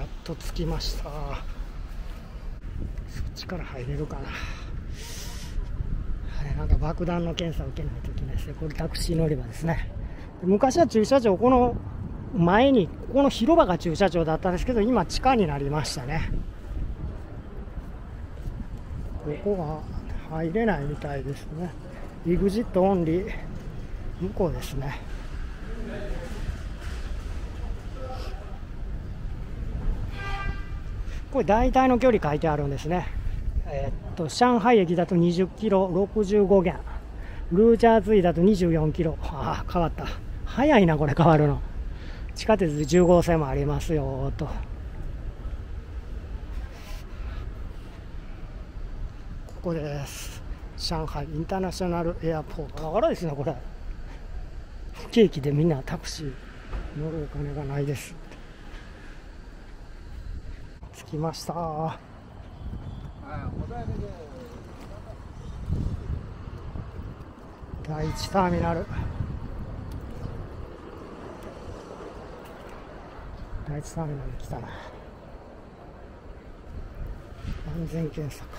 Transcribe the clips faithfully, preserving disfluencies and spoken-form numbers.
やっと着きました。そっちから入れるかな。あれなんか爆弾の検査を受けないといけないですね。これタクシー乗り場ですね。昔は駐車場、この前にここの広場が駐車場だったんですけど、今地下になりましたね。ここは入れないみたいですね。エグジットオンリー、向こうですね。これ大体の距離書いてあるんですね。えー、っと上海駅だとにじゅっキロろくじゅうごげん、ルージャーズイだとにじゅうよんキロ。ああ変わった、早いなこれ変わるの。地下鉄じゅう号線もありますよと。ここです。上海インターナショナルエアポート。だからですね、これ不景気でみんなタクシー乗るお金がないです。着きました。第一ターミナル、第一ターミナルに来たな。安全検査か。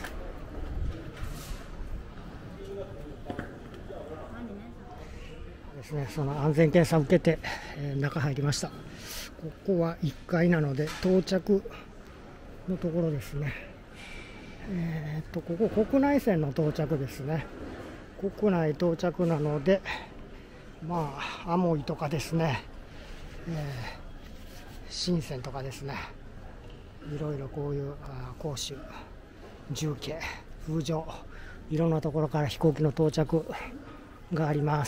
ですね、その安全検査を受けて、えー、中入りました。ここはいっかいなので到着のところですね。えー、っとここ国内線の到着ですね。国内到着なので、まあアモイとかですね、えー、深センとかですね、いろいろこういう杭州、重慶、風城、いろんなところから飛行機の到着があります。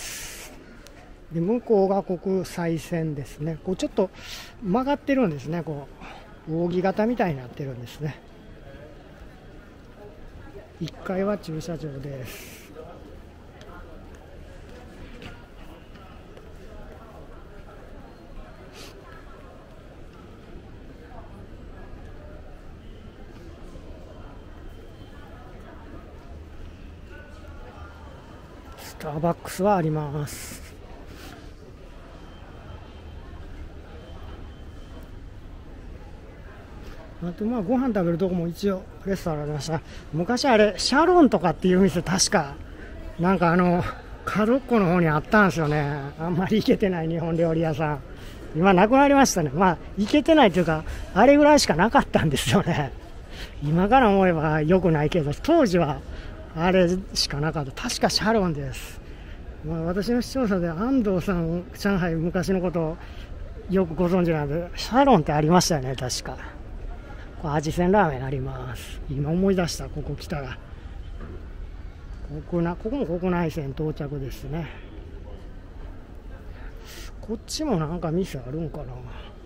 で向こうが国際線ですね。こうちょっと曲がってるんですね。こう扇形みたいになってるんですね。いっかいは駐車場です。スターバックスはあります。あとまあご飯食べるとこも一応レストランありました。昔あれシャロンとかっていう店、確かなんかあの角っこの方にあったんですよね。あんまり行けてない日本料理屋さん、今なくなりましたね。まあ行けてないというか、あれぐらいしかなかったんですよね。今から思えば良くないけど、当時はあれしかなかった。確かシャロンです。まあ、私の視聴者で安藤さん、上海昔のことをよくご存知なので、シャロンってありましたよね、確か。これ味仙ラーメンあります。今思い出した、ここ来たら。国内、ここも国内線到着ですね。こっちもなんか店あるんかな。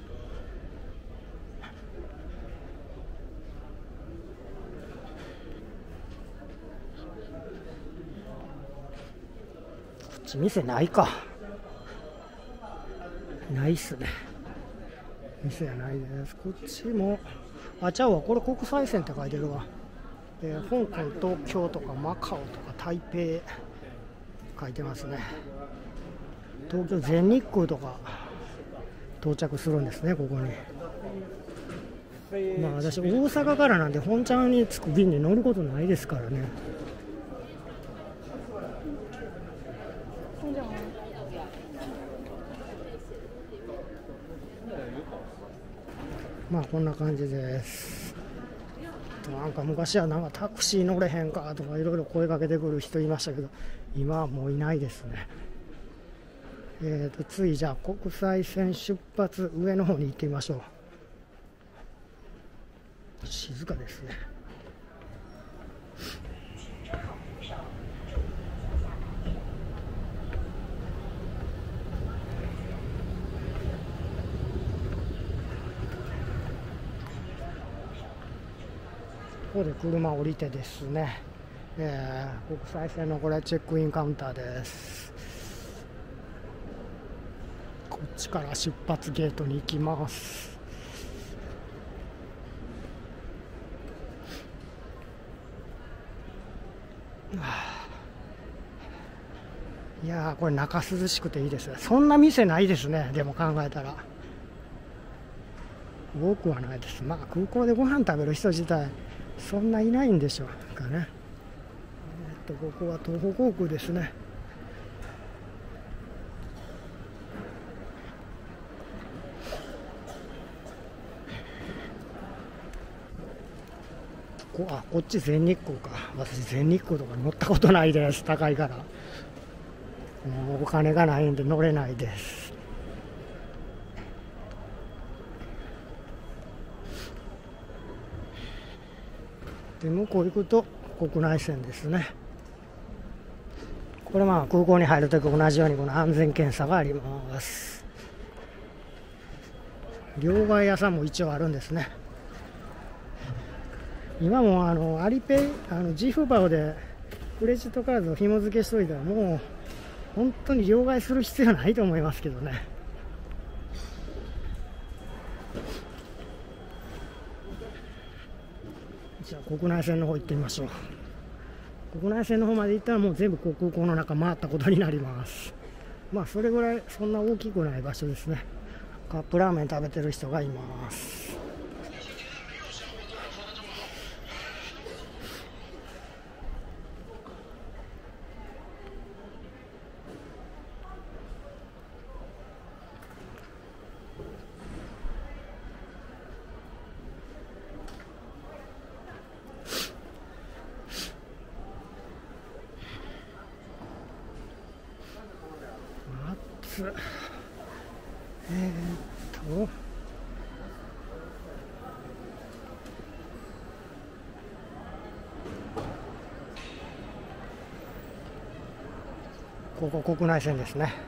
店ないか、ないっすね。店はないです。こっちもあちゃうわ、これ国際線って書いてるわ。えー、香港、東京とかマカオとか台北書いてますね。東京全日空とか到着するんですね、ここに。まあ私大阪からなんで本ちゃんに着く便に乗ることないですからね。まあこんな感じです。なんか昔はなんかタクシー乗れへんかとかいろいろ声かけてくる人いましたけど、今はもういないですね。えーと次じゃあ国際線出発、上の方に行ってみましょう。静かですね。ここで車降りてですね、えー、国際線のこれチェックインカウンターです。こっちから出発ゲートに行きます。いやーこれ中涼しくていいですね。そんな店ないですね、でも考えたら。 多くはないです。まあ空港でご飯食べる人自体そんないないんでしょうかね。えっとここは東方航空ですね。こあこっち全日空か。私全日空とか乗ったことないです。高いからもうお金がないんで乗れないです。で向こう行くと国内線ですね。これまあ空港に入るとき同じようにこの安全検査があります。両替屋さんも一応あるんですね。今もあのアリペイ、あの ジー フバオでクレジットカードを紐付けしといたらもう本当に両替する必要ないと思いますけどね。じゃあ国内線の方行ってみましょう。国内線の方まで行ったらもう全部空港の中回ったことになります。まあそれぐらいそんな大きくない場所ですね。カップラーメン食べてる人がいます。えー、っとここ国内線ですね。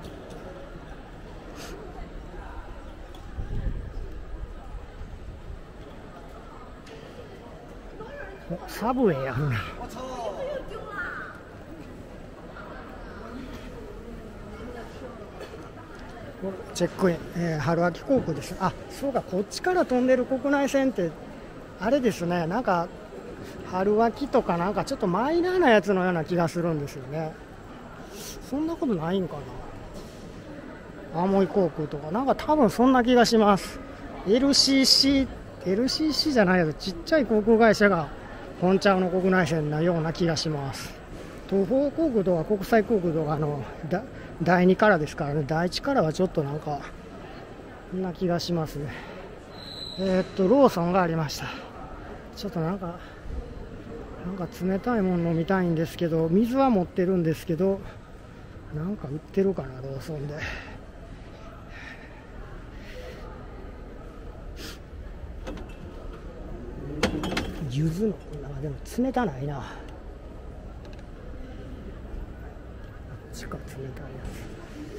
おサブウェイあるな。チェックイン、えー、春秋航空です。あ、そうか、こっちから飛んでる国内線ってあれですね、なんか春秋とかなんかちょっとマイナーなやつのような気がするんですよね。そんなことないんかな。アモイ航空とかなんか多分そんな気がします。 エルシーシー エルシーシー じゃないやつ、ちっちゃい航空会社が本ちゃうの国内線なような気がします。東方航空とか国際航空とかのだだいにからですからね。だいいちからはちょっとなんかそんな気がしますね。えー、っとローソンがありました。ちょっとなんかなんか冷たいもの飲みたいんですけど、水は持ってるんですけど、なんか売ってるかな、ローソンで。柚子のなんかでも冷たないな。あっちか冷たいやつ。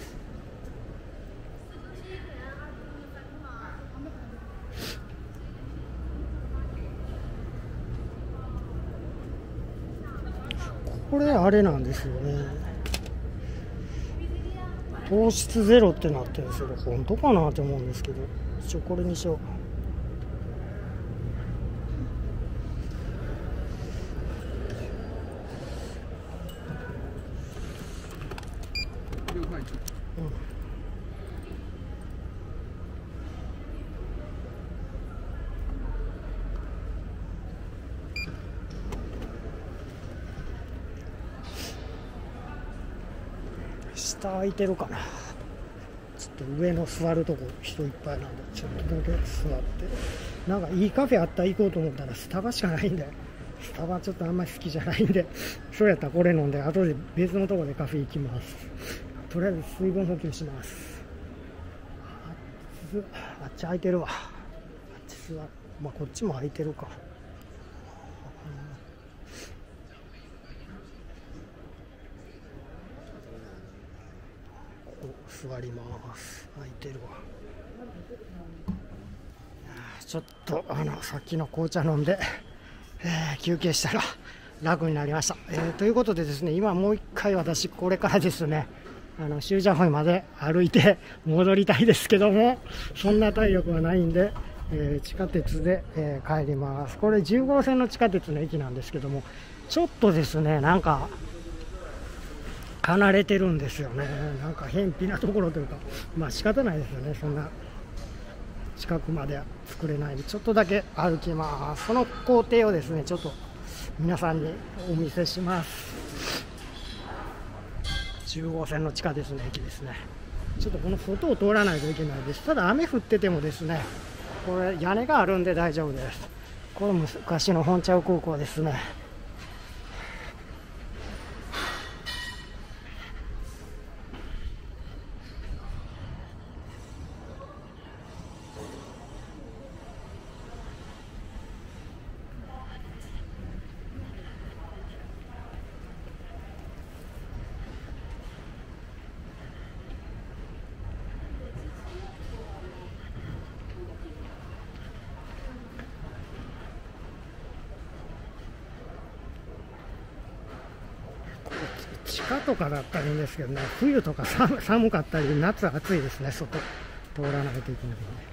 これあれなんですよね。糖質ゼロってなってるんですけど、本当かなって思うんですけど、一応これにしよう。うん、下空いてるかな。ちょっと上の座るとこ人いっぱいなんで、ちょっとだけ座って、なんかいいカフェあったら行こうと思ったらスタバしかないんで、スタバちょっとあんまり好きじゃないんで、そうやったらこれ飲んで後で別のとこでカフェ行きます。とりあえず水分補給します。あっち空いてるわ。あっち座る、まあこっちも空いてるか。座ります。空いてるわ。ちょっとあのさっきの紅茶飲んで、えー、休憩したら楽になりました。えー、ということでですね、今もう一回私これからですね、あのシュージャンホイまで歩いて戻りたいですけども、そんな体力はないんで、えー、地下鉄で、えー、帰ります。これじゅう号線の地下鉄の駅なんですけども、ちょっとですねなんか離れてるんですよね。なんか偏僻なところというか、まあ仕方ないですよね。そんな近くまでは作れないので、ちょっとだけ歩きます。その工程をですね、ちょっと皆さんにお見せします。じゅうごせんの地下ですね、駅ですね。ちょっとこの外を通らないといけないです。ただ雨降っててもですね、これ屋根があるんで大丈夫です。これ昔の本茶空港ですね。地下とかだったらいいんですけどね、冬とか 寒, 寒かったり、夏は暑いですね、外通らないといけないので。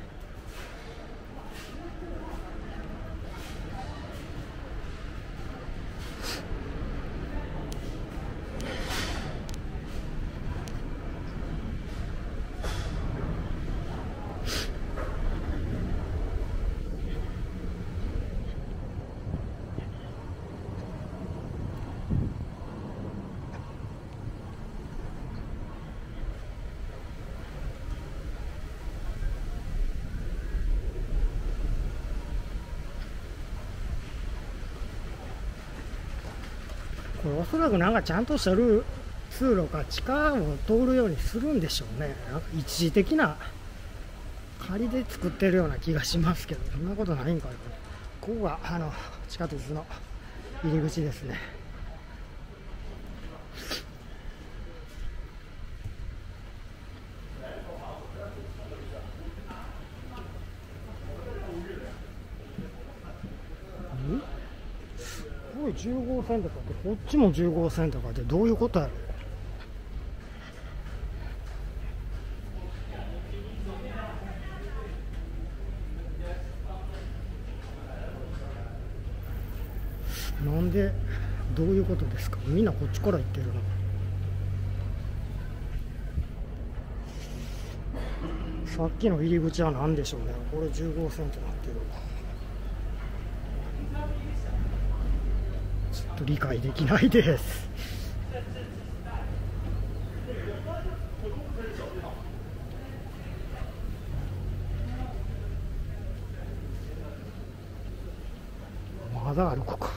これおそらくなんかちゃんとしたルー通路か地下を通るようにするんでしょうね。なんか一時的な仮で作ってるような気がしますけど、そんなことないんかな。ここがあの地下鉄の入り口ですね。これじゅうごせんとかって、こっちもじゅうごせんとかってどういうことやろ。なんでどういうことですか。みんなこっちから行ってるな。さっきの入り口は何でしょうね。これじゅうごせんとなってる。ちょっと理解できないです。まだあるここ。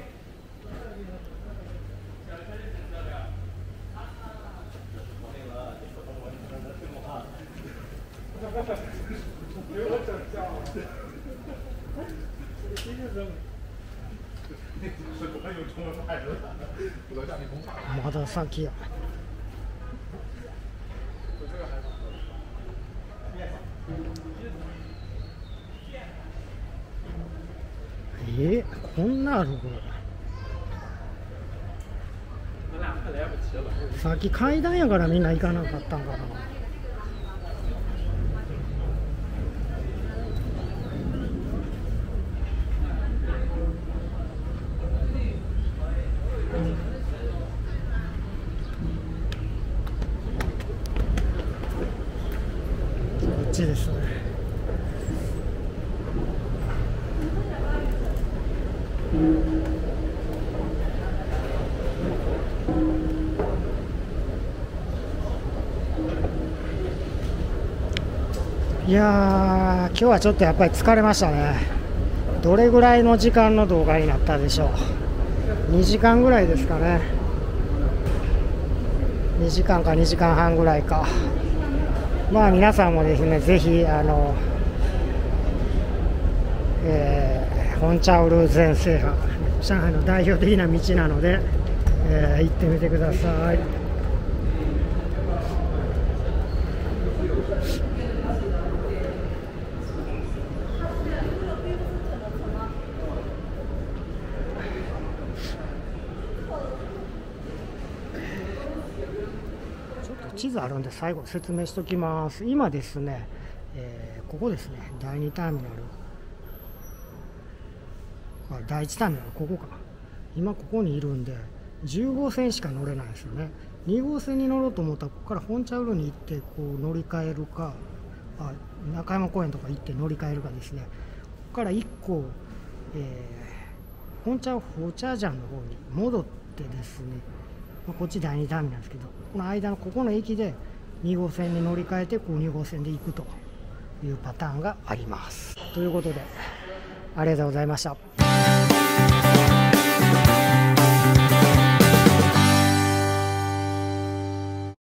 まだ先や。えー、こんなあるこれ。さっき階段やからみんな行かなかったんかな。こっちですね。いやー、今日はちょっとやっぱり疲れましたね。どれぐらいの時間の動画になったでしょう。にじかんぐらいですかね。にじかんかにじかんはんぐらいか。まあ皆さんもですね、ぜひあの、えー、本茶ウル全制覇、上海の代表的な道なので、えー、行ってみてください。地図あるんで最後説明しておきます。今ですね、えー、ここですね、だいにターミナル、あ、だいいちターミナル、ここか。今ここにいるんでじゅうごせんしか乗れないですよね。に号線に乗ろうと思ったらここから本茶ウルに行ってこう乗り換えるか、 あ中山公園とか行って乗り換えるかですね、ここからいっこ、えー、本茶ホチャジャンの方に戻ってですね、まあ、こっちだいにターミナルなんですけど、この間のここの駅でに号線に乗り換えてこうに号線で行くというパターンがあります。ということでありがとうございました。